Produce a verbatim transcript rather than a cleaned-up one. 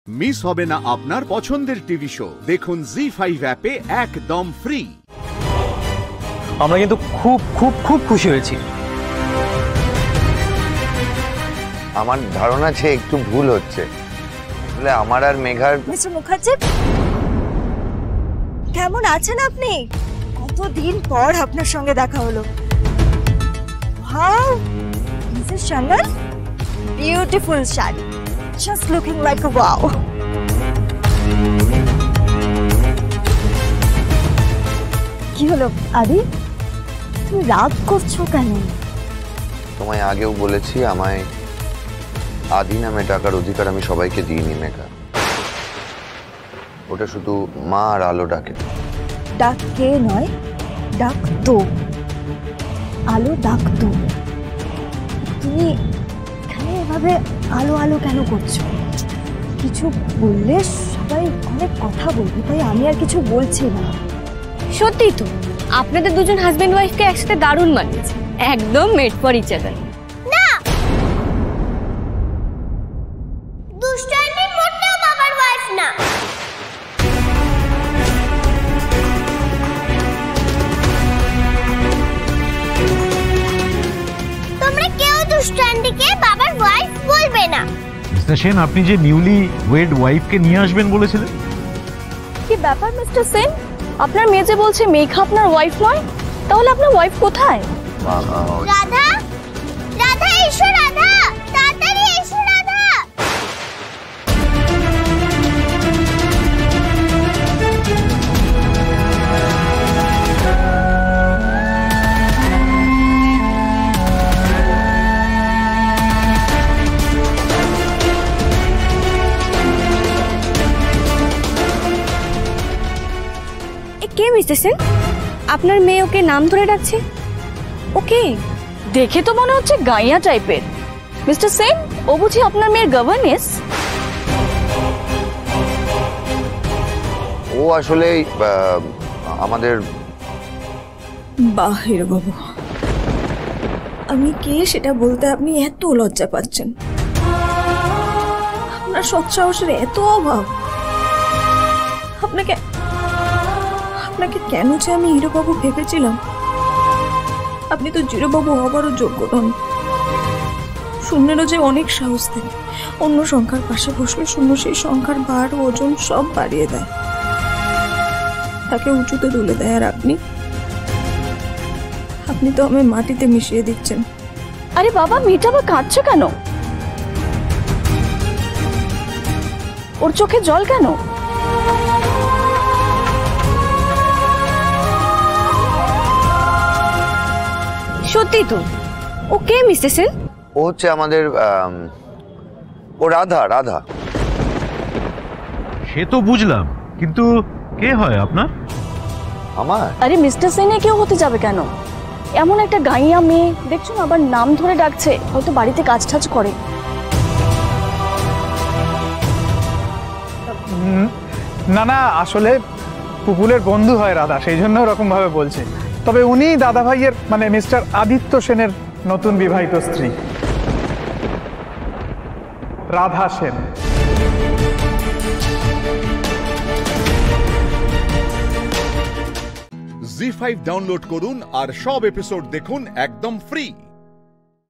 Miss হবে না আপনার পছন্দের টিভি শো। দেখুন জি ফাইভ অ্যাপে একদম ফ্রি। আমরা কিন্তু খুব খুব খুব খুশি হয়েছি। আমার ধারণা আছে একটু ভুল হচ্ছে। আসলে আমার আর মেঘার। মিস্টার মুখার্জি, কেমন আছেন আপনি? কতদিন পর আপনার সঙ্গে দেখা হলো। Wow, Mrs Shangal, beautiful sari, just looking like a wow. কি হলো আদি, তুমি রাগ করছো কেন? তোমায় আগেও বলেছি, আমায় আদি নামে ডাকার অধিকার আমি সবাইকে দিইনি মেঘা। ওটা শুধু মা আর আলো ডাকে। ডাক কে নয়, ডাক তো। আলো ডাক তো। তুমি এখানে এভাবে আলো আলো কেন করছো? কিছু বললে সবাই অনেক কথা বলবে, তাই আমি আর কিছু বলছি না। সত্যি তো, আপনাদের দুজন হাজবেন্ড ওয়াইফকে একসাথে দারুণ মানিয়েছে, একদম মেড ফর ইচ আদার। না, দুষ্টানি মোটেও বাবার ওয়াইফ না। তোমরা কেউ দুষ্টানিকে বাবার ওয়াইফ বলবে না। মিস্টার সেন, আপনি যে নিউলি ওয়েড ওয়াইফকে নিয়ে আসবেন বলেছিলেন। কি ব্যাপার মিস্টার সেন, আপনার মেয়ে যে বলছে মেঘা আপনার ওয়াইফ নয়, তাহলে আপনার ওয়াইফ কোথায়? রাধা, রাধা এসো, রাধা তাড়াতাড়ি এসো, রাধা। কে মিস্টার সেন? আপনার মেয়ে ওকে নাম ধরে ডাকছে। ওকে দেখে তো মনে হচ্ছে গাইয়া টাইপের। মিস্টার সেন, ও বুঝি আপনার মেয়ের গভর্নেস? ও আসলে আমাদের। বাহ হিরো বাবু, আমি কে সেটা বলতে আপনি এত লজ্জা পাচ্ছেন? আপনার সৎসাহসের এত অভাব। আপনাকে আপনাকে কেন যে আমি হিরোবাবু ভেবেছিলাম? আপনি তো জিরোবাবু হবারও যোগ্য নন। শূন্যেরও যে অনেক সাহস থাকে, অন্য সংখ্যার পাশে বসলে শূন্য সেই সংখ্যার ভার ওজন সব বাড়িয়ে দেয়, তাকে উঁচুতে তুলে দেয়। আর আপনি আপনি তো আমায় মাটিতে মিশিয়ে দিচ্ছেন। আরে বাবা, মেয়েটা আবার কাঁদছে কেন? ওর চোখে জল কেন? সত্যি তো, ও কে মিস্টার সেন? ও হচ্ছে আমাদের ও রাধা। রাধা সে তো বুঝলাম, কিন্তু কে হয় আপনার? আমার? আরে মিস্টার সেনে কেউ হতে যাবে কেন? এমন একটা গাইয়া মেয়ে দেখছো না, আবার নাম ধরে ডাকছে, হয়তো বাড়িতে কাজ টাজ করে। না না, আসলে পুপুলের বন্ধু হয় রাধা, সেই জন্য ওরকম ভাবে বলছে। তবে উনি দাদা ভাইয়ের মানে মিস্টার আদিত্য সেনের নতুন বিবাহিত স্ত্রী Radha Sen. Zee five download করুন আর সব এপিসোড দেখুন একদম ফ্রি।